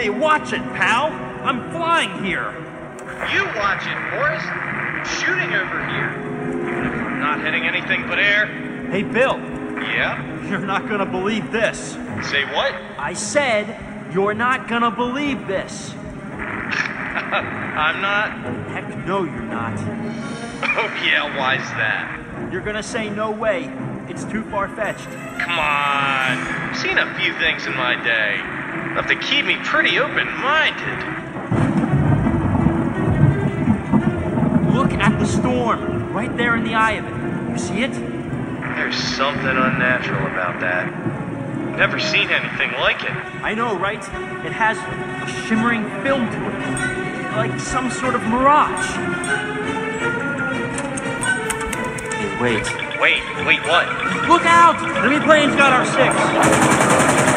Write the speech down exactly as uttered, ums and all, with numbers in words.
Hey, watch it, pal! I'm flying here! You watch it, Forrest! I'm shooting over here! I'm not hitting anything but air. Hey, Bill! Yeah? You're not gonna believe this. Say what? I said, you're not gonna believe this. I'm not? Heck no, you're not. Oh yeah, why's that? You're gonna say no way. It's too far-fetched. Come on. I've seen a few things in my day. Enough to keep me pretty open-minded. Look at the storm, right there in the eye of it. You see it? There's something unnatural about that. Never seen anything like it. I know, right? It has a shimmering film to it. Like some sort of mirage. Hey, wait. Wait, wait, what? Look out! Enemy plane's got our six.